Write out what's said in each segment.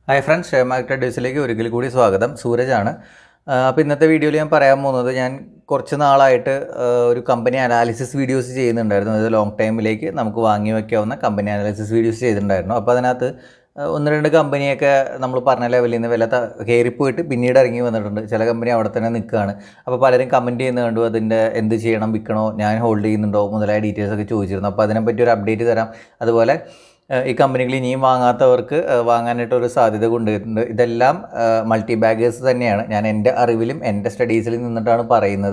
Hi friends, Demat Trading ഒരിക്കൽ കൂടി സ്വാഗതം. സൂരജാണ്. അപ്പോൾ ഇന്നത്തെ വീഡിയോയിൽ ഞാൻ പറയാൻ പോകുന്നത് ഞാൻ കുറച്ച് നാളായിട്ട് ഒരു കമ്പനി അനാലിസിസ് വീഡിയോസ് ചെയ്യുന്നുണ്ടായിരുന്നു. അത് ലോങ് ടൈമിലേക്ക് നമുക്ക് വാങ്ങി വയ്ക്കാവുന്ന കമ്പനി അനാലിസിസ് വീഡിയോസ് ചെയ്തിട്ടുണ്ടായിരുന്നു. അപ്പോൾ അതിനകത്ത് ഒന്ന് രണ്ട് കമ്പനിയൊക്കെ നമ്മൾ പറഞ്ഞ ലെവലിൽ നിന്ന് വില കയറിപ്പോയിട്ട് പിന്നീട് ഇറങ്ങി വന്നിട്ടുണ്ട്. ചില കമ്പനി അവിടെ തന്നെ നിൽക്കുകയാണ്. അപ്പോൾ പലരും കമൻറ്റ് ചെയ്യുന്നത് കണ്ടു, അതിൻ്റെ എന്ത് ചെയ്യണം, വിൽക്കണോ, ഞാൻ ഹോൾഡ് ചെയ്യുന്നുണ്ടോ മുതലായ ഡീറ്റെയിൽസ് ഒക്കെ ചോദിച്ചിരുന്നു. അപ്പോൾ അതിനെപ്പറ്റി ഒരു അപ്ഡേറ്റ് തരാം. അതുപോലെ ഈ കമ്പനികൾ ഇനിയും വാങ്ങാത്തവർക്ക് വാങ്ങാനായിട്ടൊരു സാധ്യത കൊണ്ടുവരുന്നുണ്ട്. ഇതെല്ലാം മൾട്ടിബാഗേഴ്സ് തന്നെയാണ്. ഞാൻ എൻ്റെ അറിവിലും എൻ്റെ സ്റ്റഡീസിൽ നിന്നിട്ടാണ് പറയുന്നത്.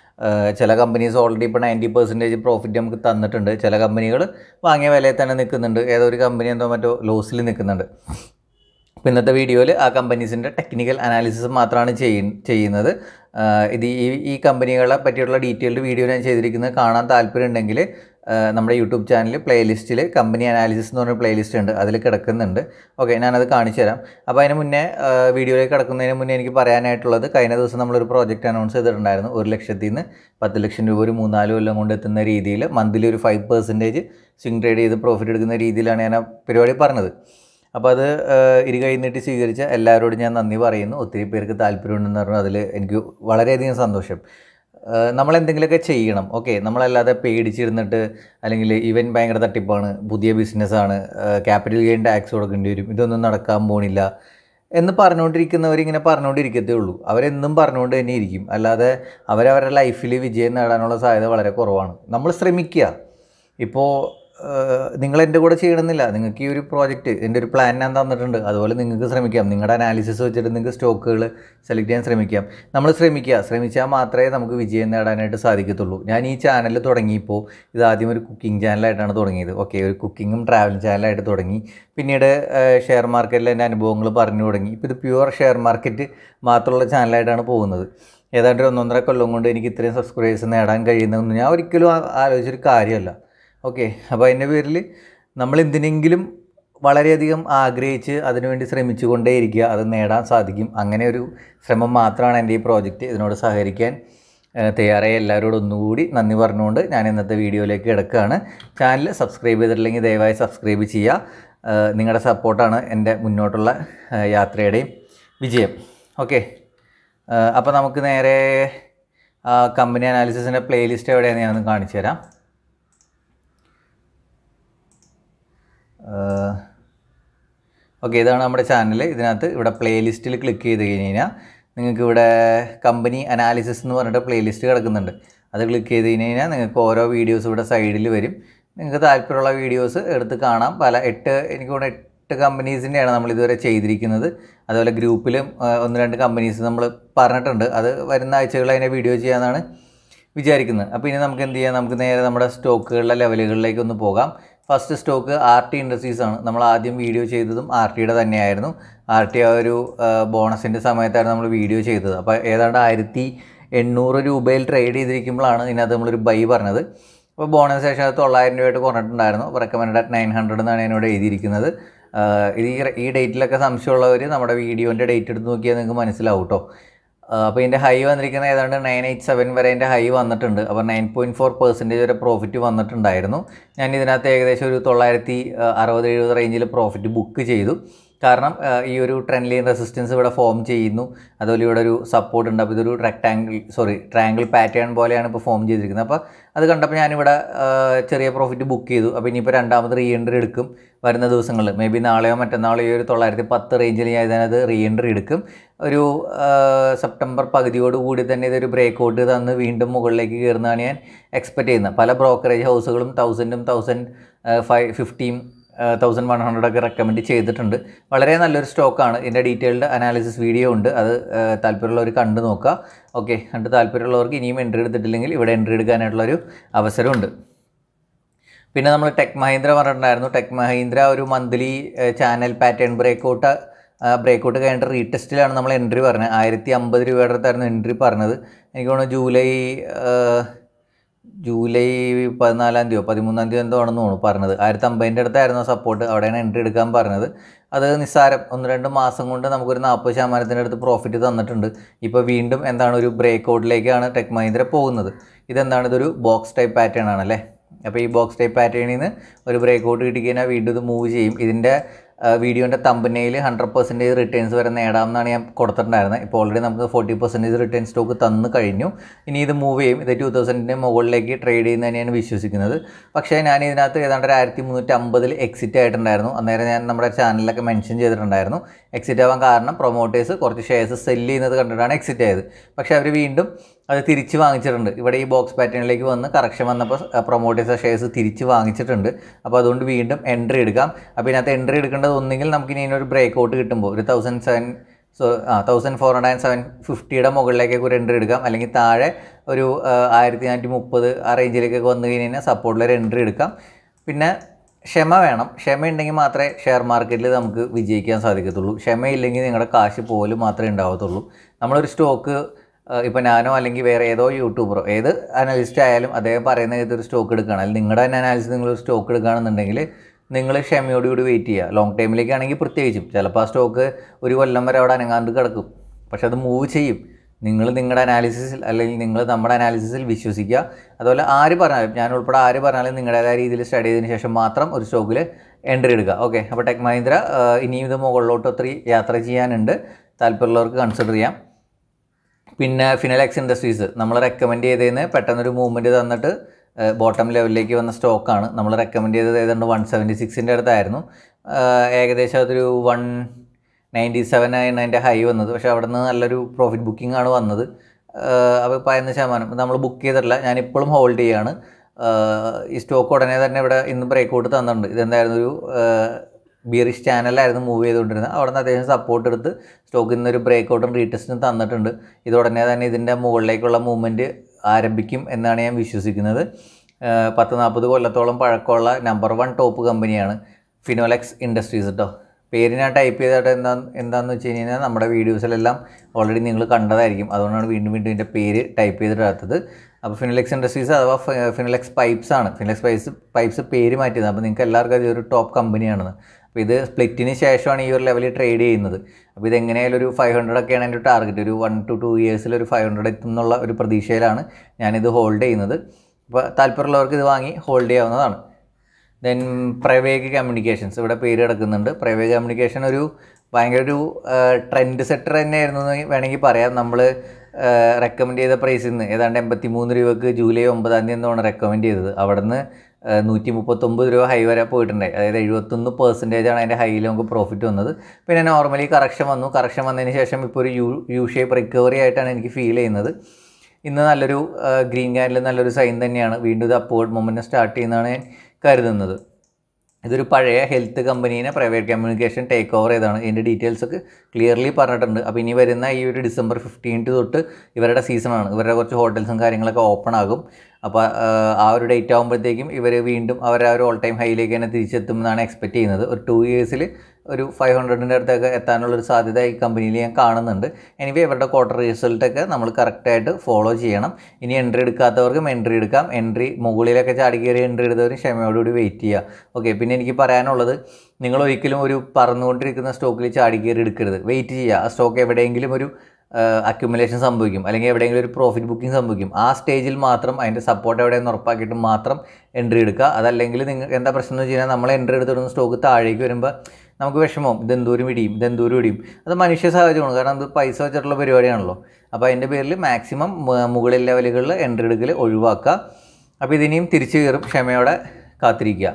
ചില കമ്പനീസ് ഓൾറെഡി ഇപ്പോൾ 90% പ്രോഫിറ്റ് നമുക്ക് തന്നിട്ടുണ്ട്. ചില കമ്പനികൾ വാങ്ങിയ വിലയിൽ തന്നെ നിൽക്കുന്നുണ്ട്. ഏതൊരു കമ്പനി എന്തോ മറ്റോ ലോസിൽ നിൽക്കുന്നുണ്ട്. അപ്പോൾ ഇന്നത്തെ വീഡിയോയിൽ ആ കമ്പനീസിൻ്റെ ടെക്നിക്കൽ അനാലിസിസ് മാത്രമാണ് ചെയ്യുന്നത്. ഇത് ഈ കമ്പനികളെ പറ്റിയുള്ള ഡീറ്റെയിൽഡ് വീഡിയോ ഞാൻ ചെയ്തിരിക്കുന്നത് കാണാൻ താല്പര്യമുണ്ടെങ്കിൽ നമ്മുടെ യൂട്യൂബ് ചാനൽ പ്ലേലിസ്റ്റിൽ കമ്പനി അനാലിസിസ് എന്ന് പറഞ്ഞ പ്ലേലിസ്റ്റ് ഉണ്ട്, അതിൽ കിടക്കുന്നുണ്ട്. ഓക്കെ, ഞാനത് കാണിച്ചു തരാം. അപ്പോൾ അതിന് മുന്നേ വീഡിയോയിലേക്ക് കിടക്കുന്നതിന് മുന്നേ എനിക്ക് പറയാനായിട്ടുള്ളത്, കഴിഞ്ഞ ദിവസം നമ്മളൊരു പ്രോജക്റ്റ് അനൗൺസ് ചെയ്തിട്ടുണ്ടായിരുന്നു. 1 ലക്ഷത്തിൽ നിന്ന് 10 ലക്ഷം രൂപ ഒരു 3-4 കൊല്ലം കൊണ്ട് എത്തുന്ന രീതിയിൽ മന്ത്ലി ഒരു 5% സ്വിംഗ് ട്രേഡ് ചെയ്ത് പ്രോഫിറ്റ് എടുക്കുന്ന രീതിയിലാണ് ഞാൻ ആ പരിപാടി പറഞ്ഞത്. അപ്പോൾ അത് ഇരുകൈ നീട്ടി സ്വീകരിച്ച എല്ലാവരോടും ഞാൻ നന്ദി പറയുന്നു. ഒത്തിരി പേർക്ക് താല്പര്യമുണ്ടെന്ന് പറഞ്ഞു. അതിൽ എനിക്ക് വളരെയധികം സന്തോഷം. നമ്മളെന്തെങ്കിലുമൊക്കെ ചെയ്യണം. ഓക്കെ, നമ്മളല്ലാതെ പേടിച്ചിരുന്നിട്ട് അല്ലെങ്കിൽ ഇവൻ ഭയങ്കര തട്ടിപ്പാണ്, പുതിയ ബിസിനസ്സാണ്, ക്യാപിറ്റൽ ഗെയിൻ ടാക്സ് കൊടുക്കേണ്ടി വരും, ഇതൊന്നും നടക്കാൻ പോണില്ല എന്ന് പറഞ്ഞുകൊണ്ടിരിക്കുന്നവരിങ്ങനെ പറഞ്ഞുകൊണ്ടിരിക്കത്തേ ഉള്ളൂ. അവരെന്നും പറഞ്ഞുകൊണ്ട് തന്നെ ഇരിക്കും. അല്ലാതെ അവരവരുടെ ലൈഫിൽ വിജയം നേടാനുള്ള സാധ്യത വളരെ കുറവാണ്. നമ്മൾ ശ്രമിക്കുക. ഇപ്പോൾ നിങ്ങൾ എൻ്റെ കൂടെ ചെയ്യണമെന്നില്ല. നിങ്ങൾക്ക് ഈ ഒരു പ്രോജക്റ്റ്, എൻ്റെ ഒരു പ്ലാൻ ഞാൻ തന്നിട്ടുണ്ട്. അതുപോലെ നിങ്ങൾക്ക് ശ്രമിക്കാം. നിങ്ങളുടെ അനാലിസിസ് വെച്ചിട്ട് നിങ്ങൾക്ക് സ്റ്റോക്കുകൾ സെലക്ട് ചെയ്യാൻ ശ്രമിക്കാം. നമ്മൾ ശ്രമിച്ചാൽ മാത്രമേ നമുക്ക് വിജയം നേടാനായിട്ട് സാധിക്കത്തുള്ളൂ. ഞാൻ ഈ ചാനൽ തുടങ്ങിയപ്പോൾ ഇത് ആദ്യം ഒരു കുക്കിംഗ് ചാനലായിട്ടാണ് തുടങ്ങിയത്. ഓക്കെ, ഒരു കുക്കിങ്ങും ട്രാവലിംഗ് ചാനലായിട്ട് തുടങ്ങി. പിന്നീട് ഷെയർ മാർക്കറ്റിലെ എൻ്റെ അനുഭവങ്ങൾ പറഞ്ഞു തുടങ്ങി. ഇപ്പോൾ ഇത് പ്യുവർ ഷെയർ മാർക്കറ്റ് മാത്രമുള്ള ചാനലായിട്ടാണ് പോകുന്നത്. ഏതാണ്ട് 1.5 കൊല്ലം കൊണ്ട് എനിക്ക് ഇത്രയും സബ്സ്ക്രൈബേഴ്സ് നേടാൻ കഴിയുന്നതെന്ന് ഞാൻ ഒരിക്കലും ആലോചിച്ചൊരു കാര്യമല്ല. ഓക്കെ, അപ്പോൾ അതിൻ്റെ പേരിൽ നമ്മൾ എന്തിനെങ്കിലും വളരെയധികം ആഗ്രഹിച്ച് അതിനുവേണ്ടി ശ്രമിച്ചു കൊണ്ടേയിരിക്കുക. അത് നേടാൻ സാധിക്കും. അങ്ങനെ ഒരു ശ്രമം മാത്രമാണ് എൻ്റെ ഈ പ്രോജക്റ്റ്. ഇതിനോട് സഹകരിക്കാൻ തയ്യാറായ എല്ലാവരോടും ഒന്നുകൂടി നന്ദി പറഞ്ഞുകൊണ്ട് ഞാൻ ഇന്നത്തെ വീഡിയോയിലേക്ക് കിടക്കുകയാണ്. ചാനൽ സബ്സ്ക്രൈബ് ചെയ്തിട്ടില്ലെങ്കിൽ ദയവായി സബ്സ്ക്രൈബ് ചെയ്യുക. നിങ്ങളുടെ സപ്പോർട്ടാണ് എൻ്റെ മുന്നോട്ടുള്ള യാത്രയുടെയും വിജയം. ഓക്കെ, അപ്പോൾ നമുക്ക് നേരെ കമ്പനി അനാലിസിസിൻ്റെ പ്ലേലിസ്റ്റ് എവിടെയാണെന്ന് ഞാനൊന്ന് കാണിച്ചു തരാം. ഓക്കെ, ഇതാണ് നമ്മുടെ ചാനൽ. ഇതിനകത്ത് ഇവിടെ പ്ലേലിസ്റ്റിൽ ക്ലിക്ക് ചെയ്ത് കഴിഞ്ഞാൽ നിങ്ങൾക്ക് ഇവിടെ കമ്പനി അനാലിസിസ് എന്ന് പറഞ്ഞിട്ട് പ്ലേലിസ്റ്റ് കിടക്കുന്നുണ്ട്. അത് ക്ലിക്ക് ചെയ്ത് കഴിഞ്ഞാൽ നിങ്ങൾക്ക് ഓരോ വീഡിയോസ് ഇവിടെ സൈഡിൽ വരും. നിങ്ങൾക്ക് താല്പര്യമുള്ള വീഡിയോസ് എടുത്ത് കാണാം. എനിക്ക് തോന്നുന്നു 8 കമ്പനീസിൻ്റെയാണ് നമ്മളിതുവരെ ചെയ്തിരിക്കുന്നത്. അതുപോലെ ഗ്രൂപ്പിലും 1-2 കമ്പനീസ് നമ്മൾ പറഞ്ഞിട്ടുണ്ട്. അത് വരുന്ന ആഴ്ചകളിൽ അതിനെ വീഡിയോ ചെയ്യാമെന്നാണ് വിചാരിക്കുന്നത്. അപ്പോൾ ഇനി നമുക്ക് എന്ത് ചെയ്യാം, നമുക്ക് നേരെ നമ്മുടെ സ്റ്റോക്കുകളുടെ ലെവലുകളിലേക്കൊന്ന് പോകാം. ഫസ്റ്റ് സ്റ്റോക്ക് RT ഇൻഡസ്ട്രീസ് ആണ്. നമ്മൾ ആദ്യം വീഡിയോ ചെയ്തതും RTയുടെ തന്നെയായിരുന്നു. RT ആ ഒരു ബോണസിൻ്റെ സമയത്തായിരുന്നു നമ്മൾ വീഡിയോ ചെയ്തത്. അപ്പോൾ ഏതാണ്ട് 1800 രൂപയിൽ ട്രേഡ് ചെയ്തിരിക്കുമ്പോഴാണ് ഇതിനകത്ത് നമ്മളൊരു ബൈ പറഞ്ഞത്. അപ്പോൾ ബോണസ് ശേഷം അത് 900 രൂപയായിട്ട് കുറഞ്ഞിട്ടുണ്ടായിരുന്നു. അപ്പോൾ റെക്കമെൻഡ് 900 എന്നാണ് എന്നോട് എഴുതിയിരിക്കുന്നത്. ഈ ഡേറ്റിലൊക്കെ സംശയമുള്ളവർ നമ്മുടെ വീഡിയോൻ്റെ ഡേറ്റ് എടുത്ത് നോക്കിയാൽ നിങ്ങൾക്ക് മനസ്സിലാവും കേട്ടോ. അപ്പോൾ ഇതിൻ്റെ ഹൈ വന്നിരിക്കുന്നത് ഏതാണ്ട് 987 വരെ എൻ്റെ ഹൈ വന്നിട്ടുണ്ട്. അപ്പോൾ 9.4% വരെ പ്രോഫിറ്റ് വന്നിട്ടുണ്ടായിരുന്നു. ഞാൻ ഇതിനകത്ത് ഏകദേശം ഒരു 960-70 റേഞ്ചിൽ പ്രോഫിറ്റ് ബുക്ക് ചെയ്തു. കാരണം ഈ ഒരു ട്രെൻഡ് ലൈൻ റെസിസ്റ്റൻസ് ഇവിടെ ഫോം ചെയ്യുന്നു. അതുപോലെ ഇവിടെ ഒരു സപ്പോർട്ട് ഉണ്ട്. അപ്പോൾ ഇതൊരു ട്രയാങ്കിൾ പാറ്റേൺ പോലെയാണ് ഇപ്പോൾ ഫോം ചെയ്തിരിക്കുന്നത്. അപ്പോൾ അത് കണ്ടപ്പോൾ ഞാനിവിടെ ചെറിയ പ്രോഫിറ്റ് ബുക്ക് ചെയ്തു. അപ്പോൾ ഇനിയിപ്പോൾ രണ്ടാമത് റീ എൻട്രി എടുക്കും വരുന്ന ദിവസങ്ങളിൽ. മേ ബി നാളെയോ മറ്റന്നാളോ ഈ ഒരു 910 റേഞ്ചിൽ ഞാൻ ഇതിനകത്ത് റീ എൻട്രി എടുക്കും. ഒരു സെപ്റ്റംബർ പകുതിയോടുകൂടി തന്നെ ഇതൊരു ബ്രേക്ക് ഔട്ട് തന്ന് വീണ്ടും മുകളിലേക്ക് കയറുന്നതാണ് ഞാൻ എക്സ്പെക്റ്റ് ചെയ്യുന്നത്. പല ബ്രോക്കറേജ് ഹൗസുകളും 1000-ഉം 1550-ഉം 1100 ഒക്കെ റെക്കമെൻഡ് ചെയ്തിട്ടുണ്ട്. വളരെ നല്ലൊരു സ്റ്റോക്കാണ്. ഇതിൻ്റെ ഡീറ്റെയിൽഡ് അനാലിസിസ് വീഡിയോ ഉണ്ട്. അത് താല്പര്യമുള്ളവർ കണ്ടു നോക്കുക. ഓക്കെ, കണ്ട് താല്പര്യമുള്ളവർക്ക് ഇനിയും എൻട്രി എടുത്തിട്ടില്ലെങ്കിൽ ഇവിടെ എൻട്രി എടുക്കാനായിട്ടുള്ളൊരു അവസരമുണ്ട്. പിന്നെ നമ്മൾ ടെക് മഹീന്ദ്ര പറഞ്ഞിട്ടുണ്ടായിരുന്നു. ടെക് മഹീന്ദ്ര ഒരു മന്ത്ലി ചാനൽ പാറ്റേൺ ബ്രേക്കൗട്ട് കഴിഞ്ഞിട്ട് റീടെസ്റ്റിലാണ് നമ്മൾ എൻട്രി പറഞ്ഞത്. 1050 രൂപയുടെ അടുത്തായിരുന്നു എൻട്രി പറഞ്ഞത്. എനിക്ക് തോന്നുന്നു ജൂലൈ 14-ാം തീയതിയോ 13-ാം തീയതി എന്തോ ആണെന്ന് തോന്നുന്നു പറഞ്ഞത്. 1050 അടുത്തായിരുന്നു സപ്പോർട്ട്. അവിടെയാണ് എൻട്രി എടുക്കാൻ പറഞ്ഞത്. അത് നിസ്സാരം 1-2 മാസം കൊണ്ട് നമുക്കൊരു 40% അടുത്ത് പ്രോഫിറ്റ് തന്നിട്ടുണ്ട്. ഇപ്പോൾ വീണ്ടും എന്താണ് ഒരു ബ്രേക്ക് ഔട്ടിലേക്കാണ് ടെക് മഹീന്ദ്ര പോകുന്നത്. ഇതെന്താണ്, ഇതൊരു ബോക്സ് ടൈപ്പ് പാറ്റേൺ ആണല്ലേ. അപ്പോൾ ഈ ബോക്സ് ടൈപ്പ് പാറ്റേണിൽ നിന്ന് ഒരു ബ്രേക്ക് ഔട്ട് കിട്ടിക്കഴിഞ്ഞാൽ വീണ്ടും ഇത് മൂവ് ചെയ്യും. ഇതിൻ്റെ വീഡിയോൻ്റെ തമ്പനെയിൽ 100% റിട്ടേൺസ് വരെ നേടാമെന്നാണ് ഞാൻ കൊടുത്തിട്ടുണ്ടായിരുന്നത്. ഇപ്പോൾ ഓൾറെഡി നമുക്ക് 40% റിട്ടേൺ സ്റ്റോക്ക് തന്നു കഴിഞ്ഞു. ഇനി ഇത് മൂവ് ചെയ്യും. ഇത് 2000 മുകളിലേക്ക് ട്രേഡ് ചെയ്യുന്ന തന്നെയാണ് വിശ്വസിക്കുന്നത്. പക്ഷേ ഞാൻ ഇതിനകത്ത് ഏതാണ്ട് 1350 എക്സിറ്റ് ആയിട്ടുണ്ടായിരുന്നു. അന്നേരം ഞാൻ നമ്മുടെ ചാനലിലൊക്കെ മെൻഷൻ ചെയ്തിട്ടുണ്ടായിരുന്നു. എക്സിറ്റ് ആവാൻ കാരണം പ്രൊമോട്ടേഴ്സ് കുറച്ച് ഷെയർസ് സെല്ല് ചെയ്യുന്നത് കണ്ടിട്ടാണ് എക്സിറ്റ് ആയത്. പക്ഷേ അവർ വീണ്ടും അത് തിരിച്ച് വാങ്ങിച്ചിട്ടുണ്ട്. ഇവിടെ ഈ ബോക്സ് പാറ്റേണിലേക്ക് വന്ന് കറക്ഷൻ വന്നപ്പോൾ പ്രൊമോട്ടേഴ്സ് ഷെയർസ് തിരിച്ച് വാങ്ങിച്ചിട്ടുണ്ട്. അപ്പോൾ അതുകൊണ്ട് വീണ്ടും എൻട്രി എടുക്കാം. അപ്പോൾ ഇതിനകത്ത് എൻട്രി എടുക്കേണ്ടത് ഒന്നെങ്കിൽ നമുക്ക് ഇനി ഒരു ബ്രേക്ക് ഔട്ട് കിട്ടുമ്പോൾ ഒരു 140750 മുകളിലേക്കൊക്കെ ഒരു എൻട്രി എടുക്കാം. അല്ലെങ്കിൽ താഴെ ഒരു 1430 ആ റേഞ്ചിലേക്കൊക്കെ വന്നു കഴിഞ്ഞാൽ സപ്പോർട്ടിലൊരു എൻട്രി എടുക്കാം. പിന്നെ ക്ഷമ വേണം. ക്ഷമയുണ്ടെങ്കിൽ മാത്രമേ ഷെയർ മാർക്കറ്റിൽ നമുക്ക് വിജയിക്കാൻ സാധിക്കത്തുള്ളൂ. ക്ഷമയില്ലെങ്കിൽ നിങ്ങളുടെ കാശ് പോലും മാത്രമേ ഉണ്ടാവത്തുള്ളൂ. നമ്മളൊരു സ്റ്റോക്ക് ഇപ്പോൾ ഞാനോ അല്ലെങ്കിൽ വേറെ ഏതോ യൂട്യൂബറോ ഏത് അനലിസ്റ്റ് ആയാലും അദ്ദേഹം പറയുന്ന ഏതൊരു സ്റ്റോക്ക് എടുക്കുകയാണ്, അല്ലെങ്കിൽ നിങ്ങളുടെ തന്നെ അനാലിസിസ് നിങ്ങളൊരു സ്റ്റോക്ക് എടുക്കുകയാണെന്നുണ്ടെങ്കിൽ നിങ്ങൾ ക്ഷമയോടുകൂടി വെയിറ്റ് ചെയ്യുക. ലോങ് ടൈമിലേക്കാണെങ്കിൽ പ്രത്യേകിച്ചും ചിലപ്പോൾ ആ സ്റ്റോക്ക് ഒരു കൊല്ലം വരെ അവിടെ അനങ്ങാണ്ട് കിടക്കും. പക്ഷെ അത് മൂവ് ചെയ്യും. നിങ്ങൾ നിങ്ങളുടെ അനാലിസിസിൽ അല്ലെങ്കിൽ നിങ്ങൾ നമ്മുടെ അനാലിസിസിൽ വിശ്വസിക്കുക. അതുപോലെ ആര് പറഞ്ഞാലും, ഞാൻ ഉൾപ്പെടെ ആര് പറഞ്ഞാലും നിങ്ങളുടേതായ രീതിയിൽ സ്റ്റഡി ചെയ്തതിന് ശേഷം മാത്രം ഒരു സ്റ്റോക്കിൽ എൻട്രി എടുക്കുക. ഓക്കെ, അപ്പോൾ ടെക് മഹീന്ദ്ര ഇനിയും ഇത് മുകളിലോട്ട് ഒത്തിരി യാത്ര ചെയ്യാനുണ്ട്. താല്പര്യമുള്ളവർക്ക് കൺസിഡർ ചെയ്യാം. പിന്നെ ഫിനലെക്സ് ഇൻഡസ്ട്രീസ് നമ്മൾ റെക്കമെൻഡ് ചെയ്തതിന് പെട്ടെന്നൊരു മൂവ്മെൻറ്റ് തന്നിട്ട് ബോട്ടം ലെവലിലേക്ക് വന്ന സ്റ്റോക്കാണ്. നമ്മൾ റെക്കമെൻഡ് ചെയ്തത് ഏതാണ്ട് 176 അടുത്തായിരുന്നു. ഏകദേശം അതൊരു 197 ആയിരുന്നു അതിൻ്റെ ഹൈ വന്നത്. പക്ഷേ അവിടെ നിന്ന് നല്ലൊരു പ്രോഫിറ്റ് ബുക്കിംഗ് ആണ് വന്നത്. അപ്പോൾ 15% നമ്മൾ ബുക്ക് ചെയ്തിട്ടില്ല. ഞാനിപ്പോഴും ഹോൾഡ് ചെയ്യുകയാണ്. ഈ സ്റ്റോക്ക് ഉടനെ തന്നെ ഇവിടെ ഇന്ന് ബ്രേക്ക് ഔട്ട് തന്നിട്ടുണ്ട്. ഇതെന്തായിരുന്നു, ഒരു ബിയറിഷ് ചാനലായിരുന്നു മൂവ് ചെയ്തുകൊണ്ടിരുന്നത്. അവിടെ നിന്ന് അത്യാവശ്യം സപ്പോർട്ട് എടുത്ത് സ്റ്റോക്ക് ഇന്നൊരു ബ്രേക്ക് ഔട്ടും റീടെസ്റ്റും തന്നിട്ടുണ്ട്. ഇത് ഉടനെ തന്നെ ഇതിൻ്റെ മുകളിലേക്കുള്ള മൂവ്മെൻറ്റ് ആരംഭിക്കും എന്നാണ് ഞാൻ വിശ്വസിക്കുന്നത്. 10-40 കൊല്ലത്തോളം പഴക്കമുള്ള നമ്പർ 1 ടോപ്പ് കമ്പനിയാണ് ഫിനോലെക്സ് ഇൻഡസ്ട്രീസ് കേട്ടോ. പേര് ഞാൻ ടൈപ്പ് ചെയ്തിട്ട് എന്താണെന്ന് വെച്ച് കഴിഞ്ഞാൽ നമ്മുടെ വീഡിയോസിലെല്ലാം ഓൾറെഡി നിങ്ങൾ കണ്ടതായിരിക്കും. അതുകൊണ്ടാണ് വീണ്ടും ഇതിൻ്റെ പേര് ടൈപ്പ് ചെയ്തിടാത്തത്. അപ്പോൾ ഫിനോലെക്സ് ഇൻഡസ്ട്രീസ് അഥവാ ഫിനോലെക്സ് പൈപ്സ് ആണ്. ഫിനോലെക്സ് പൈപ്സ് പേര് മാറ്റിയത്. അപ്പോൾ നിങ്ങൾക്ക് എല്ലാവർക്കും അതൊരു ടോപ്പ് കമ്പനിയാണെന്ന്. അപ്പോൾ ഇത് സ്പ്ലിറ്റിന് ശേഷമാണ് ഈ ഒരു ലെവലിൽ ട്രേഡ് ചെയ്യുന്നത്. അപ്പോൾ ഇതെങ്ങനെയായാലും ഒരു 500 ഒക്കെയാണ് എൻ്റെ ടാർഗറ്റ്. ഒരു 1 to 2 ഇയേഴ്സിൽ ഒരു 500 എത്തുന്നുള്ള ഒരു പ്രതീക്ഷയിലാണ് ഞാനിത് ഹോൾഡ് ചെയ്യുന്നത്. അപ്പോൾ താല്പര്യമുള്ളവർക്ക് ഇത് വാങ്ങി ഹോൾഡ് ചെയ്യാവുന്നതാണ്. ദെൻ പ്രൈവേഗ് കമ്മ്യൂണിക്കേഷൻസ് ഇവിടെ പേര് കിടക്കുന്നുണ്ട്. പ്രൈവേഗ് കമ്മ്യൂണിക്കേഷൻ ഒരു ഭയങ്കര ഒരു ട്രെൻഡ് സെറ്റർ തന്നെയായിരുന്നു എന്ന് വേണമെങ്കിൽ പറയാം. നമ്മൾ റെക്കമെൻഡ് ചെയ്ത പ്രൈസിൽ നിന്ന് ഏതാണ്ട് 83 രൂപയ്ക്ക് ജൂലൈ 9 എന്നാണ് റെക്കമെൻഡ് ചെയ്തത്. അവിടെ നിന്ന് 139 രൂപ ഹൈ വരെ പോയിട്ടുണ്ടായി. അതായത് 71% അതിൻ്റെ ഹൈയിൽ നമുക്ക് പ്രോഫിറ്റ് വന്നത്. പിന്നെ നോർമലി കറക്ഷൻ വന്നു. കറക്ഷൻ വന്നതിന് ശേഷം ഇപ്പോൾ ഒരു യു ഷേപ്പ് റിക്കവറി ആയിട്ടാണ് എനിക്ക് ഫീൽ ചെയ്യുന്നത്. ഇന്ന് നല്ലൊരു ഗ്രീൻ ക്യാൻഡിൽ നല്ലൊരു സൈൻ തന്നെയാണ്. വീണ്ടും ഇത് അപ്വേർഡ് മൊമെൻറ്റം സ്റ്റാർട്ട് ചെയ്യുന്നതാണ് ഞാൻ കരുതുന്നത്. ഇതൊരു പഴയ ഹെൽത്ത് കമ്പനീനെ പ്രൈവേറ്റ് കമ്മ്യൂണിക്കേഷൻ ടേക്ക് ഓവർ ചെയ്താണ്. ഇതിൻ്റെ ഡീറ്റെയിൽസൊക്കെ ക്ലിയർലി പറഞ്ഞിട്ടുണ്ട്. അപ്പോൾ ഇനി വരുന്ന ഈ ഒരു December 15 തൊട്ട് ഇവരുടെ സീസണാണ്. ഇവരുടെ കുറച്ച് ഹോട്ടൽസും കാര്യങ്ങളൊക്കെ ഓപ്പൺ ആകും. അപ്പോൾ ആ ഒരു ഡേറ്റ് ആകുമ്പോഴത്തേക്കും ഇവർ വീണ്ടും അവർ ആ ഒരു ഓൾ ടൈം ഹൈയിലേക്ക് തന്നെ തിരിച്ചെത്തുമെന്നാണ് എക്സ്പെക്റ്റ് ചെയ്യുന്നത്. ഒരു 2 ഇയേഴ്സിൽ ഒരു 500ൻ്റെ അടുത്തൊക്കെ എത്താനുള്ളൊരു സാധ്യത ഈ കമ്പനിയിൽ ഞാൻ കാണുന്നുണ്ട്. എനിവേ ഇവരുടെ ക്വാർട്ടർ റിസൾട്ടൊക്കെ നമ്മൾ കറക്റ്റായിട്ട് ഫോളോ ചെയ്യണം. ഇനി എൻട്രി എടുക്കാത്തവർക്കും എൻട്രി എടുക്കാം. എൻട്രി മുകളിലൊക്കെ ചാടി കയറി എൻട്രി എടുത്തവരും ക്ഷമയോടുകൂടി വെയിറ്റ് ചെയ്യുക. ഓക്കെ, പിന്നെ എനിക്ക് പറയാനുള്ളത്, നിങ്ങൾ ഒരിക്കലും ഒരു പറന്നുകൊണ്ടിരിക്കുന്ന സ്റ്റോക്കിൽ ചാടി കയറി എടുക്കരുത്. വെയിറ്റ് ചെയ്യുക. ആ സ്റ്റോക്ക് എവിടെയെങ്കിലും ഒരു അക്യുമുലേഷൻ സംഭവിക്കും, അല്ലെങ്കിൽ എവിടെയെങ്കിലും ഒരു പ്രോഫിറ്റ് ബുക്കിംഗ് സംഭവിക്കും. ആ സ്റ്റേജിൽ മാത്രം അതിൻ്റെ സപ്പോർട്ട് എവിടെയെന്ന് ഉറപ്പാക്കിയിട്ട് മാത്രം എൻട്രി എടുക്കുക. അതല്ലെങ്കിൽ നിങ്ങൾക്ക് എന്താ പ്രശ്നം എന്ന് വെച്ച് കഴിഞ്ഞാൽ നമ്മൾ എൻട്രി എടുത്തിടുന്ന സ്റ്റോക്ക് താഴേക്ക് വരുമ്പോൾ നമുക്ക് വിഷമവും, ഇതെന്തോരം ഇടിയും. അത് മനുഷ്യ സഹജമാണ്. കാരണം അത് പൈസ വെച്ചിട്ടുള്ള പരിപാടിയാണല്ലോ. അപ്പോൾ അതിൻ്റെ പേരിൽ മാക്സിമം മുകളിൽ ലെവലുകളിൽ എൻട്രി എടുക്കൽ ഒഴിവാക്കുക. അപ്പോൾ ഇതിനെയും തിരിച്ചു കയറും. ക്ഷമയോടെ കാത്തിരിക്കുക.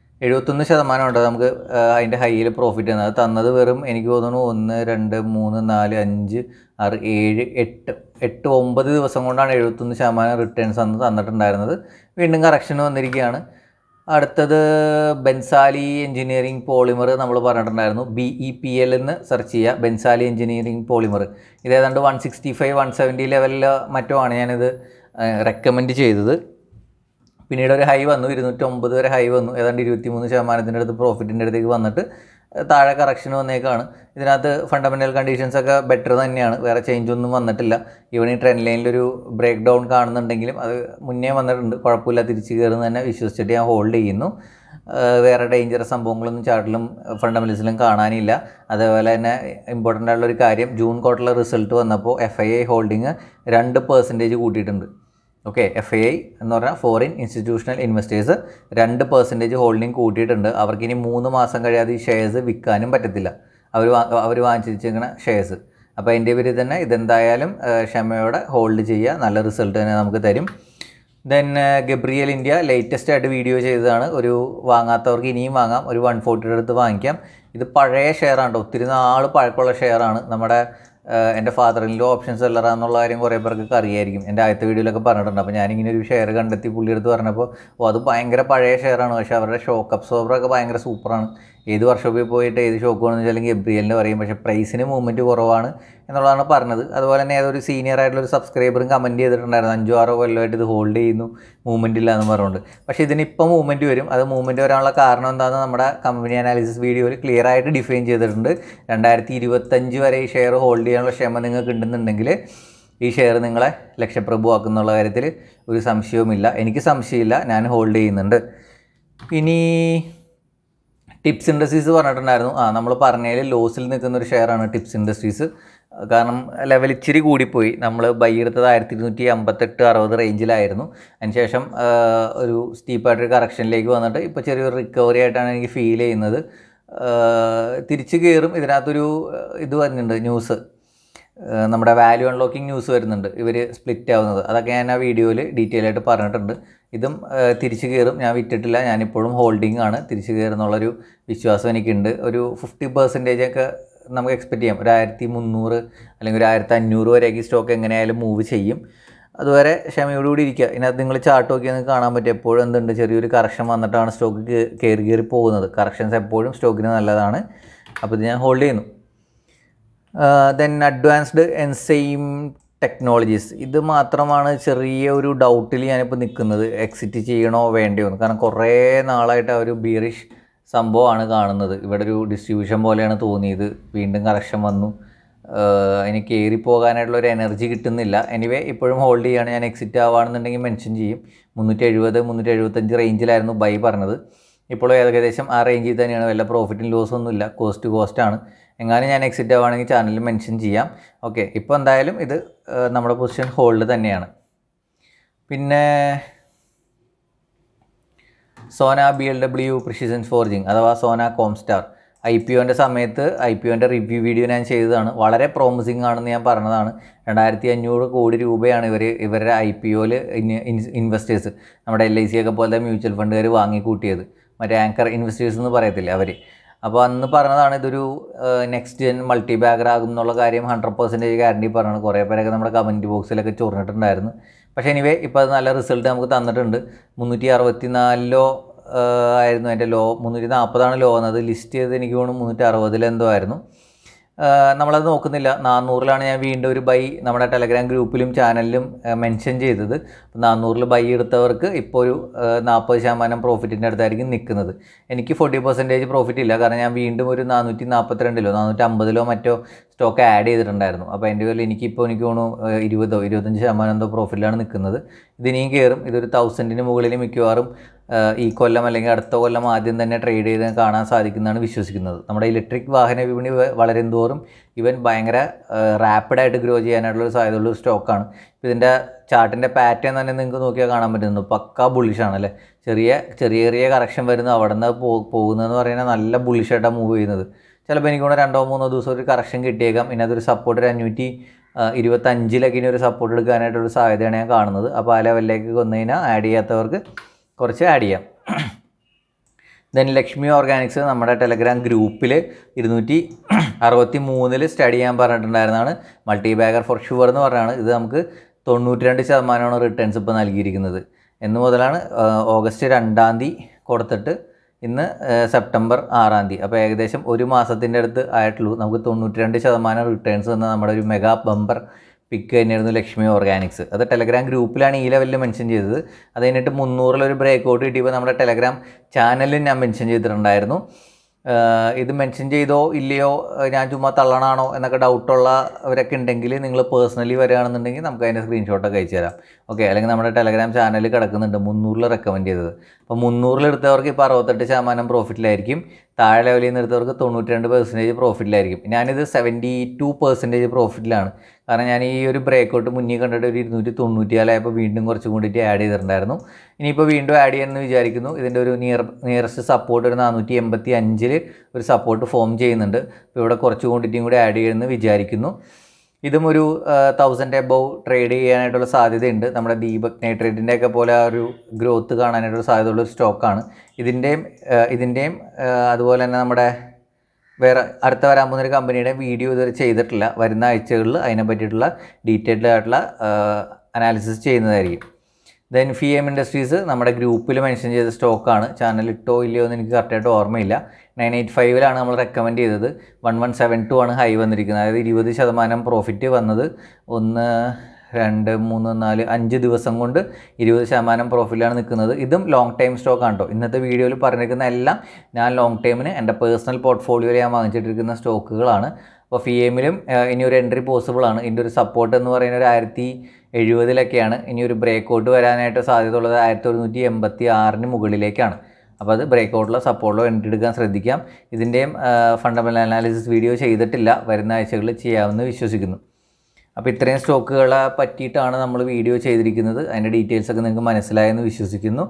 71% ഉണ്ട് നമുക്ക് അതിൻ്റെ ഹൈയിൽ പ്രോഫിറ്റ് തന്നത്. വെറും എനിക്ക് തോന്നുന്നു 1, 2, 3, 4, 5, 6, 7, 8, 9 ദിവസം കൊണ്ടാണ് 71% റിട്ടേൺസ് അന്ന് തന്നിട്ടുണ്ടായിരുന്നത്. വീണ്ടും കറക്ഷൻ വന്നിരിക്കുകയാണ്. അടുത്തത് ബെൻസാലി എഞ്ചിനീയറിംഗ് പോളിമർ നമ്മൾ പറഞ്ഞിട്ടുണ്ടായിരുന്നു. BEPL എന്ന് സെർച്ച് ചെയ്യുക. Bhansali engineering polymer. ഇത് ഏതാണ്ട് 165, 170 ലെവലിൽ മറ്റോ ആണ് ഞാനിത് റെക്കമെൻഡ് ചെയ്തത്. പിന്നീട് ഒരു ഹൈ വന്നു, 209 വരെ ഹൈ വന്നു. ഏതാണ്ട് 23% അടുത്ത് പ്രോഫിറ്റിൻ്റെ അടുത്തേക്ക് വന്നിട്ട് താഴെ കറക്ഷൻ വന്നേക്കാണ്. ഇതിനകത്ത് ഫണ്ടമെൻ്റൽ കണ്ടീഷൻസൊക്കെ ബെറ്റർ തന്നെയാണ്. വേറെ ചേഞ്ച് ഒന്നും വന്നിട്ടില്ല. ഈവൻ ഈ ട്രെൻഡ് ലൈനിലൊരു ബ്രേക്ക് ഡൗൺ കാണുന്നുണ്ടെങ്കിലും അത് മുന്നേ വന്നിട്ടുണ്ട്. കുഴപ്പമില്ല, തിരിച്ച് കയറുന്ന തന്നെ വിശ്വസിച്ചിട്ട് ഞാൻ ഹോൾഡ് ചെയ്യുന്നു. വേറെ ഡേഞ്ചറസ് സംഭവങ്ങളൊന്നും ചാർട്ടിലും ഫണ്ടമെൻ്റൽസിലും കാണാനില്ല. അതേപോലെ തന്നെ ഇമ്പോർട്ടൻ്റ് ആയിട്ടുള്ളൊരു കാര്യം, ജൂൺ ക്വാർട്ടറിലെ റിസൾട്ട് വന്നപ്പോൾ FII ഹോൾഡിങ് 2% കൂട്ടിയിട്ടുണ്ട്. ഓക്കെ, FII എന്ന് പറഞ്ഞാൽ ഫോറിൻ ഇൻസ്റ്റിറ്റ്യൂഷണൽ ഇൻവെസ്റ്റേഴ്സ് 2% ഹോൾഡിംഗ് കൂട്ടിയിട്ടുണ്ട്. അവർക്കിനി 3 മാസം കഴിയാതെ ഈ ഷെയർസ് വിൽക്കാനും പറ്റത്തില്ല, അവർ വാങ്ങിച്ചിരിക്കുന്ന ഷെയർസ്. അപ്പോൾ അതിൻ്റെ പേര് തന്നെ ഇതെന്തായാലും ക്ഷമയോടെ ഹോൾഡ് ചെയ്യുക, നല്ല റിസൾട്ട് തന്നെ നമുക്ക് തരും. ദെൻ ഗബ്രിയൽ ഇന്ത്യ ലേറ്റസ്റ്റ് ആയിട്ട് വീഡിയോ ചെയ്തതാണ്. ഒരു വാങ്ങാത്തവർക്ക് ഇനിയും വാങ്ങാം, ഒരു 140 അടുത്ത് വാങ്ങിക്കാം. ഇത് പഴയ ഷെയറാണ്, ഒത്തിരി നാൾ പഴക്കമുള്ള ഷെയറാണ്. നമ്മുടെ എൻ്റെ ഫാദറിൻ്റെ ഓപ്ഷൻ സെല്ലറാന്നുള്ള കാര്യം കുറേ പേർക്കൊക്കെ അറിയായിരിക്കും, എൻ്റെ ആദ്യത്തെ വീഡിയോയിലൊക്കെ പറഞ്ഞിട്ടുണ്ട്. അപ്പോൾ ഞാനിങ്ങനെ ഒരു ഷെയർ കണ്ടെത്തി പുള്ളിയെടുത്ത് പറഞ്ഞപ്പോൾ അത് ഭയങ്കര പഴയ ഷെയറാണ്, പക്ഷേ അവരുടെ ഷോക്ക് അബ്സോർബറൊക്കെ ഭയങ്കര സൂപ്പറാണ്. ഏത് വർഷോപ്പിൽ പോയിട്ട് ഏത് ഷോക്ക് വേണമെന്ന് വെച്ചാൽ ഗബ്രിയലിൻ്റെ പറയും, പക്ഷേ പ്രൈസിന് മൂവ്മെൻറ്റ് കുറവാണ് എന്നുള്ളതാണ് പറഞ്ഞത്. അതുപോലെ തന്നെ ഏതൊരു സീനിയർ ആയിട്ടുള്ളൊരു സബ്സ്ക്രൈബറും കമൻറ്റ് ചെയ്തിട്ടുണ്ടായിരുന്നു 5-6 കൊല്ലമായിട്ട് ഇത് ഹോൾഡ് ചെയ്യുന്നു, മൂവ്മെൻറ്റ് ഇല്ല എന്ന് പറഞ്ഞുകൊണ്ട്. പക്ഷേ ഇതിനിപ്പോൾ മൂവ്മെൻറ്റ് വരും. അത് മൂവ്മെൻറ്റ് വരാനുള്ള കാരണം എന്താണെന്ന് നമ്മുടെ കമ്പനി അനാലിസിസ് വീഡിയോയിൽ ക്ലിയർ ആയിട്ട് ഡിഫൈൻ ചെയ്തിട്ടുണ്ട്. 2025 വരെ ഈ ഷെയർ ഹോൾഡ് ചെയ്യാനുള്ള ക്ഷമ നിങ്ങൾക്ക് ഉണ്ടെന്നുണ്ടെങ്കിൽ ഈ ഷെയർ നിങ്ങളെ ലക്ഷപ്രഭുവാക്കുന്നുള്ള കാര്യത്തിൽ ഒരു സംശയവുമില്ല. എനിക്ക് സംശയമില്ല, ഞാൻ ഹോൾഡ് ചെയ്യുന്നുണ്ട്. ഇനി ടിപ്സ് ഇൻഡസ്ട്രീസ് പറഞ്ഞിട്ടുണ്ടായിരുന്നു. നമ്മൾ പറഞ്ഞതിൽ ലോസിൽ നിൽക്കുന്ന ഒരു ഷെയറാണ് ടിപ്സ് ഇൻഡസ്ട്രീസ്. കാരണം ലെവൽ ഇച്ചിരി കൂടിപ്പോയി. നമ്മൾ ബൈ എടുത്തത് 1258-60 റേഞ്ചിലായിരുന്നു. അതിനുശേഷം ഒരു സ്റ്റീപ്പായിട്ടൊരു കറക്ഷനിലേക്ക് വന്നിട്ട് ഇപ്പോൾ ചെറിയൊരു റിക്കവറി ആയിട്ടാണ് എനിക്ക് ഫീൽ ചെയ്യുന്നത്. തിരിച്ച് കയറും. ഇതിനകത്തൊരു ഇത് വരുന്നുണ്ട്, ന്യൂസ്, നമ്മുടെ വാല്യൂ അൺലോക്കിംഗ് ന്യൂസ് വരുന്നുണ്ട്, ഇവർ സ്പ്ലിറ്റ് ആവുന്നത്. അതൊക്കെ ഞാൻ ആ വീഡിയോയിൽ ഡീറ്റെയിൽ ആയിട്ട് പറഞ്ഞിട്ടുണ്ട്. ഇതും തിരിച്ച് കയറും. ഞാൻ വിറ്റിട്ടില്ല, ഞാനിപ്പോഴും ഹോൾഡിംഗ് ആണ്. തിരിച്ച് കയറുന്നുള്ളൊരു വിശ്വാസം എനിക്കുണ്ട്. ഒരു 50% നമുക്ക് എക്സ്പെക്റ്റ് ചെയ്യാം. ഒരു 1300 അല്ലെങ്കിൽ ഒരു 1500 വരെയൊക്കെ സ്റ്റോക്ക് എങ്ങനെയായാലും മൂവ് ചെയ്യും. അതുവരെ ക്ഷമയോടുകൂടി ഇരിക്കുക. ഇതിനകത്ത് നിങ്ങൾ ചാർട്ട് നോക്കി നിങ്ങൾക്ക് കാണാൻ പറ്റും, എപ്പോഴും എന്തുണ്ട്, ചെറിയൊരു കറക്ഷൻ വന്നിട്ടാണ് സ്റ്റോക്ക് കയറി പോകുന്നത്. കറക്ഷൻസ് എപ്പോഴും സ്റ്റോക്കിന് നല്ലതാണ്. അപ്പോൾ ഇത് ഞാൻ ഹോൾഡ് ചെയ്യുന്നു. ദെൻ അഡ്വാൻസ്ഡ് എൻസൈം ടെക്നോളജീസ്, ഇത് മാത്രമാണ് ചെറിയ ഒരു ഡൗട്ടിൽ ഞാനിപ്പോൾ നിൽക്കുന്നത്, എക്സിറ്റ് ചെയ്യണോ വേണ്ടയോ എന്ന്. കാരണം കുറേ നാളായിട്ട് ആ ഒരു ബീറിഷ് സംഭവമാണ് കാണുന്നത്. ഇവിടെ ഒരു ഡിസ്ട്രിബ്യൂഷൻ പോലെയാണ് തോന്നിയത്. വീണ്ടും കറക്ഷൻ വന്നു, എനിക്ക് കയറി പോകാനായിട്ടുള്ളൊരു എനർജി കിട്ടുന്നില്ല. എനിവേ ഇപ്പോഴും ഹോൾഡ് ചെയ്യുകയാണ്. ഞാൻ എക്സിറ്റ് ആവുകയാണെന്നുണ്ടെങ്കിൽ മെൻഷൻ ചെയ്യും. 370-375 റേഞ്ചിലായിരുന്നു ബൈ പറഞ്ഞത്. ഇപ്പോഴും ഏകദേശം ആ റേഞ്ചിൽ തന്നെയാണ്. വല്ല പ്രോഫിറ്റും ലോസൊന്നുമില്ല, കോസ്റ്റാണ്. എങ്ങാനും ഞാൻ എക്സിറ്റ് ആവുകയാണെങ്കിൽ ചാനലിൽ മെൻഷൻ ചെയ്യാം. ഓക്കെ, ഇപ്പോൾ എന്തായാലും ഇത് നമ്മുടെ പൊസിഷൻ ഹോൾഡ് തന്നെയാണ്. പിന്നെ സോന BLW പ്രിസിഷൻ ഫോർജിങ് അഥവാ സോന കോംസ്റ്റാർ, IPOൻ്റെ സമയത്ത് IPOൻ്റെ റിവ്യൂ വീഡിയോ ഞാൻ ചെയ്തതാണ്. വളരെ പ്രോമിസിങ് ആണെന്ന് ഞാൻ പറഞ്ഞതാണ്. 2500 കോടി രൂപയാണ് ഇവരുടെ IPOയിൽ ഇൻവെസ്റ്റേഴ്സ്, നമ്മുടെ LIC ഒക്കെ പോലത്തെ മ്യൂച്വൽ ഫണ്ടുകാർ വാങ്ങിക്കൂട്ടിയത്. മറ്റേ ആങ്കർ ഇൻവെസ്റ്റേഴ്സ് എന്ന് പറയത്തില്ല അവർ. അപ്പോൾ അന്ന് പറഞ്ഞതാണ് ഇതൊരു നെക്സ്റ്റ് ജെൻ മൾട്ടി ബാഗർ ആകും എന്നുള്ള കാര്യം 100% ഗ്യാരണ്ടി പറഞ്ഞാണ്. കുറേ പേരൊക്കെ നമ്മുടെ കമൻറ്റ് ബോക്സിലൊക്കെ ചൊറിഞ്ഞിട്ടുണ്ടായിരുന്നു. പക്ഷേ എനിവേ ഇപ്പോൾ അത് നല്ല റിസൾട്ട് നമുക്ക് തന്നിട്ടുണ്ട്. 364 ആയിരുന്നു അതിൻ്റെ ലോ, 340 ലോ വന്നത്. ലിസ്റ്റ് ചെയ്ത് എനിക്ക് തോന്നുന്നു 360 എന്തോ ആയിരുന്നു. നമ്മളത് നോക്കുന്നില്ല. 400 ഞാൻ വീണ്ടും ഒരു ബൈ നമ്മുടെ ടെലഗ്രാം ഗ്രൂപ്പിലും ചാനലിലും മെൻഷൻ ചെയ്തത്. 400 ബൈ എടുത്തവർക്ക് ഇപ്പോൾ ഒരു 40% പ്രോഫിറ്റിൻ്റെ അടുത്തായിരിക്കും നിൽക്കുന്നത്. എനിക്ക് 40% പ്രോഫിറ്റ് ഇല്ല, കാരണം ഞാൻ വീണ്ടും ഒരു 442 450 മറ്റോ സ്റ്റോക്ക് ആഡ് ചെയ്തിട്ടുണ്ടായിരുന്നു. അപ്പോൾ എൻ്റെ പേരിൽ എനിക്ക് തോന്നുന്നു 20-25% എന്തോ പ്രോഫിറ്റിലാണ് നിൽക്കുന്നത്. ഇതിനിയും കയറും. ഇതൊരു 1000-ന് മുകളിൽ മിക്കവാറും ഈ കൊല്ലം അല്ലെങ്കിൽ അടുത്ത കൊല്ലം ആദ്യം തന്നെ ട്രേഡ് ചെയ്ത് കാണാൻ സാധിക്കുന്നതാണ് വിശ്വസിക്കുന്നത്. നമ്മുടെ ഇലക്ട്രിക് വാഹന വിപണി വളരും തോറും ഇവൻ ഭയങ്കര റാപ്പിഡായിട്ട് ഗ്രോ ചെയ്യാനായിട്ടുള്ളൊരു സാധ്യതയുള്ളൊരു സ്റ്റോക്കാണ്. ഇപ്പോൾ ഇതിൻ്റെ ചാർട്ടിൻ്റെ പാറ്റേൺ തന്നെ നിങ്ങൾക്ക് നോക്കിയാൽ കാണാൻ പറ്റുന്നു. പക്കാ ബുള്ളിഷാണ് അല്ലേ. ചെറിയ കറക്ഷൻ വരുന്നു, അവിടെ നിന്ന് പോകുന്നതെന്ന് പറയുന്നത് നല്ല ബുള്ളിഷായിട്ടാണ് മൂവ് ചെയ്യുന്നത്. ചിലപ്പോൾ എനിക്ക് കൂടെ 2-3 ദിവസം ഒരു കറക്ഷൻ കിട്ടിയേക്കാം. പിന്നെ അതൊരു സപ്പോർട്ട് 525 ഇനി ഒരു സപ്പോർട്ട് എടുക്കാനായിട്ടൊരു സാധ്യതയാണ് ഞാൻ കാണുന്നത്. അപ്പോൾ ആ ലെവലിലേക്ക് വന്നു കഴിഞ്ഞാൽ ആഡ് ചെയ്യാത്തവർക്ക് കുറച്ച് ആഡ് ചെയ്യാം. ദെൻ ലക്ഷ്മി ഓർഗാനിക്സ് നമ്മുടെ ടെലഗ്രാം ഗ്രൂപ്പിൽ 263 സ്റ്റഡി ചെയ്യാൻ പറഞ്ഞിട്ടുണ്ടായിരുന്നതാണ്. മൾട്ടി ബാഗർ ഫോർ ഷുവർ എന്ന് പറഞ്ഞാണ്. ഇത് നമുക്ക് 92% റിട്ടേൺസ് ഇപ്പോൾ നൽകിയിരിക്കുന്നത്. എന്ന് മുതലാണ് ഓഗസ്റ്റ് 2 കൊടുത്തിട്ട് ഇന്ന് സെപ്റ്റംബർ 6. അപ്പോൾ ഏകദേശം ഒരു മാസത്തിൻ്റെ അടുത്ത് ആയിട്ടുള്ളൂ. നമുക്ക് 92% റിട്ടേൺസ് തന്ന നമ്മുടെ ഒരു മെഗാ ബമ്പർ പിക്ക് തന്നെയായിരുന്നു ലക്ഷ്മി ഓർഗാനിക്സ്. അത് ടെലഗ്രാം ഗ്രൂപ്പിലാണ് ഈ ലെവലിൽ മെൻഷൻ ചെയ്തത്. അത് കഴിഞ്ഞിട്ട് 300 ബ്രേക്ക് ഔട്ട് കിട്ടിയപ്പോൾ നമ്മുടെ ടെലഗ്രാം ചാനലിൽ ഞാൻ മെൻഷൻ ചെയ്തിട്ടുണ്ടായിരുന്നു. ഇത് മെൻഷൻ ചെയ്തോ ഇല്ലയോ, ഞാൻ ചുമ്മാ തള്ളണാണോ എന്നൊക്കെ ഡൗട്ടുള്ളവരൊക്കെ ഉണ്ടെങ്കിൽ നിങ്ങൾ പേഴ്സണലി വരികയാണെന്നുണ്ടെങ്കിൽ നമുക്ക് അതിൻ്റെ സ്ക്രീൻഷോട്ടൊക്കെ അയച്ചു തരാം. ഓക്കെ, അല്ലെങ്കിൽ നമ്മുടെ ടെലഗ്രാം ചാനലിൽ കിടക്കുന്നുണ്ട് 300 റെക്കമെൻഡ് ചെയ്തത്. അപ്പോൾ 300 എടുത്തവർക്ക് ഇപ്പോൾ 68% പ്രോഫിറ്റിലായിരിക്കും. താഴെ ലെവലിൽ നിന്ന് എടുത്തവർക്ക് 92% പ്രോഫിറ്റിലായിരിക്കും. ഞാനിത് 72% പ്രോഫിറ്റിലാണ്. കാരണം ഞാൻ ഈ ഒരു ബ്രേക്കൗട്ട് മുന്നേ കണ്ടിട്ട് ഒരു 294 വീണ്ടും കുറച്ചും കൂടിയിട്ട് ആഡ് ചെയ്തിട്ടുണ്ടായിരുന്നു. ഇനിയിപ്പോൾ വീണ്ടും ആഡ് ചെയ്യാമെന്ന് വിചാരിക്കുന്നു. ഇതിൻ്റെ ഒരു നിയറസ്റ്റ് സപ്പോർട്ട് ഒരു 485 ഒരു സപ്പോർട്ട് ഫോം ചെയ്യുന്നുണ്ട്. അപ്പോൾ ഇവിടെ കുറച്ച് ക്വാണ്ടിറ്റിയും കൂടി ആഡ് ചെയ്യുമെന്ന് വിചാരിക്കുന്നു. ഇതും ഒരു 1000 എബവ് ട്രേഡ് ചെയ്യാനായിട്ടുള്ള സാധ്യതയുണ്ട്. നമ്മുടെ ദീപക് നൈട്രേറ്റിൻ്റെ ഒക്കെ പോലെ ആ ഒരു ഗ്രോത്ത് കാണാനായിട്ടുള്ള സാധ്യതയുള്ളൊരു സ്റ്റോക്കാണ്. ഇതിൻ്റെയും അതുപോലെ തന്നെ നമ്മുടെ വേറെ അടുത്ത വരാൻ പോകുന്നൊരു കമ്പനിയുടെ വീഡിയോ ഇതുവരെ ചെയ്തിട്ടില്ല. വരുന്ന ആഴ്ചകളിൽ അതിനെ പറ്റിയിട്ടുള്ള ഡീറ്റെയിൽഡ് ആയിട്ടുള്ള അനാലിസിസ് ചെയ്യുന്നതായിരിക്കും. ദെൻ FEM ഇൻഡസ്ട്രീസ് നമ്മുടെ ഗ്രൂപ്പിൽ മെൻഷൻ ചെയ്ത സ്റ്റോക്കാണ്. ചാനൽ ഇട്ടോ ഇല്ലയോ എന്ന് എനിക്ക് കറക്റ്റായിട്ട് ഓർമ്മയില്ല. 985 നമ്മൾ റെക്കമെൻഡ് ചെയ്തത്. 1172 ആണ് ഹൈ വന്നിരിക്കുന്നത്. അതായത് 20% പ്രോഫിറ്റ് വന്നത് 1 2 3 4 5 ദിവസം കൊണ്ട് 20% പ്രോഫിറ്റിലാണ് നിൽക്കുന്നത്. ഇതും ലോങ് ടൈം സ്റ്റോക്കാണ് കേട്ടോ. ഇന്നത്തെ വീഡിയോയിൽ പറഞ്ഞിരിക്കുന്ന എല്ലാം ഞാൻ ലോങ് ടൈമിന് എൻ്റെ പേഴ്സണൽ പോർട്ട്ഫോളിയോയിൽ ഞാൻ വാങ്ങിച്ചിട്ടിരിക്കുന്ന സ്റ്റോക്കുകളാണ്. അപ്പോൾ FEMലും ഇനി ഒരു എൻട്രി പോസിബിൾ ആണ്. ഇതിൻ്റെ ഒരു സപ്പോർട്ട് എന്ന് പറയുന്നത് ഒരു 1070 ഇനി ഒരു ബ്രേക്കൗട്ട് വരാനായിട്ട് സാധ്യതയുള്ളത് 1186 മുകളിലേക്കാണ്. അപ്പോൾ അത് ബ്രേക്കൗട്ടിലോ സപ്പോർട്ടിലോ എൻട്രി എടുക്കാൻ ശ്രദ്ധിക്കാം. ഇതിൻ്റെയും ഫണ്ടമെൻ്റൽ അനാലിസിസ് വീഡിയോ ചെയ്തിട്ടില്ല. വരുന്ന ആഴ്ചകളിൽ ചെയ്യാമെന്ന് വിശ്വസിക്കുന്നു. അപ്പോൾ ഇത്രയും സ്റ്റോക്കുകളെ പറ്റിയിട്ടാണ് നമ്മൾ വീഡിയോ ചെയ്തിരിക്കുന്നത്. അതിൻ്റെ ഡീറ്റെയിൽസൊക്കെ നിങ്ങൾക്ക് മനസ്സിലായെന്ന് വിശ്വസിക്കുന്നു.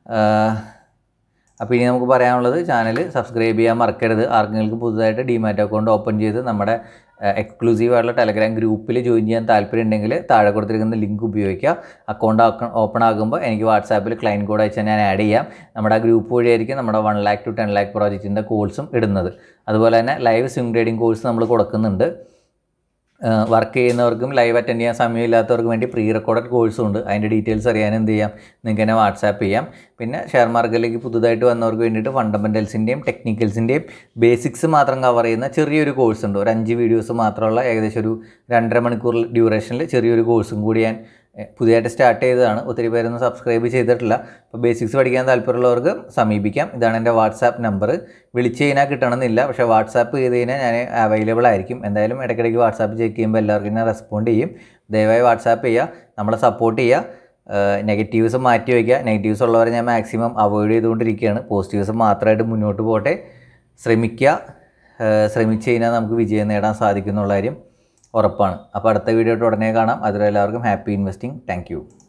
അപ്പോൾ ഇനി നമുക്ക് പറയാനുള്ളത് ചാനൽ സബ്സ്ക്രൈബ് ചെയ്യാൻ മറക്കരുത്. ആർക്കെങ്കിലും പുതുതായിട്ട് ഡിമാറ്റ് അക്കൗണ്ട് ഓപ്പൺ ചെയ്ത് നമ്മുടെ എക്സ്ക്ലൂസീവായിട്ടുള്ള ടെലഗ്രാം ഗ്രൂപ്പിൽ ജോയിൻ ചെയ്യാൻ താല്പര്യം ഉണ്ടെങ്കിൽ താഴെ കൊടുത്തിരിക്കുന്ന ലിങ്ക് ഉപയോഗിക്കുക. അക്കൗണ്ട് ഓപ്പൺ ആകുമ്പോൾ എനിക്ക് വാട്സാപ്പിൽ ക്ലയൻറ്റ് കോഡ് അയച്ചാൽ ഞാൻ ആഡ് ചെയ്യാം. നമ്മുടെ ആ ഗ്രൂപ്പ് വഴിയായിരിക്കും നമ്മുടെ 1 lakh to 10 lakh പ്രോജക്റ്റിൻ്റെ കോഴ്സും ഇടുന്നത്. അതുപോലെ തന്നെ ലൈവ് സ്വിംഗ് ട്രേഡിംഗ് കോഴ്സ് നമ്മൾ കൊടുക്കുന്നുണ്ട്. വർക്ക് ചെയ്യുന്നവർക്കും ലൈവ് അറ്റൻഡ് ചെയ്യാൻ സമയമില്ലാത്തവർക്കും വേണ്ടി പ്രീ റെക്കോർഡഡ് കോഴ്സും ഉണ്ട്. അതിൻ്റെ ഡീറ്റെയിൽസ് അറിയാൻ എന്ത് ചെയ്യാം, നിങ്ങൾക്ക് തന്നെ വാട്സാപ്പ് ചെയ്യാം. പിന്നെ ഷെയർ മാർക്കറ്റിലേക്ക് പുതുതായിട്ട് വന്നവർക്ക് വേണ്ടിയിട്ട് ഫണ്ടമെൻറ്റൽസിൻ്റെയും ടെക്നിക്കൽസിൻ്റെയും ബേസിക്സ് മാത്രം കവർ ചെയ്യുന്ന ചെറിയൊരു കോഴ്സ് ഉണ്ട്. ഒരു 5 വീഡിയോസ് മാത്രമുള്ള ഏകദേശം ഒരു 2.5 മണിക്കൂർ ഡ്യൂറേഷനിൽ ചെറിയൊരു കോഴ്സും കൂടി ഞാൻ പുതിയതായിട്ട് സ്റ്റാർട്ട് ചെയ്തതാണ്. ഒത്തിരി പേരൊന്നും സബ്സ്ക്രൈബ് ചെയ്തിട്ടില്ല. അപ്പോൾ ബേസിക്സ് പഠിക്കാൻ താല്പര്യമുള്ളവർക്ക് സമീപിക്കാം. ഇതാണ് എൻ്റെ വാട്സാപ്പ് നമ്പർ. വിളിച്ച് കഴിഞ്ഞാൽ കിട്ടണമെന്നില്ല, പക്ഷേ വാട്സാപ്പ് ചെയ്ത് കഴിഞ്ഞാൽ ഞാൻ അവൈലബിൾ ആയിരിക്കും. എന്തായാലും ഇടയ്ക്കിടയ്ക്ക് വാട്സാപ്പ് ചെക്ക് ചെയ്യുമ്പോൾ എല്ലാവർക്കും ഞാൻ റെസ്പോണ്ട് ചെയ്യും. ദയവായി വാട്സാപ്പ് ചെയ്യുക, നമ്മളെ സപ്പോർട്ട് ചെയ്യുക. നെഗറ്റീവ്സ് മാറ്റി വയ്ക്കുക. നെഗറ്റീവ്സ് ഉള്ളവരെ ഞാൻ മാക്സിമം അവോയ്ഡ് ചെയ്തുകൊണ്ടിരിക്കുകയാണ്. പോസിറ്റീവ്സ് മാത്രമായിട്ട് മുന്നോട്ട് പോകട്ടെ. ശ്രമിക്കുക. ശ്രമിച്ചു കഴിഞ്ഞാൽ നമുക്ക് വിജയം നേടാൻ സാധിക്കുന്നുള്ള കാര്യം ഉറപ്പാണ്. അപ്പോൾ അടുത്ത വീഡിയോ ഉടനെ കാണാം. അതുവരെ എല്ലാവർക്കും ഹാപ്പി ഇൻവെസ്റ്റിംഗ്. Thank you.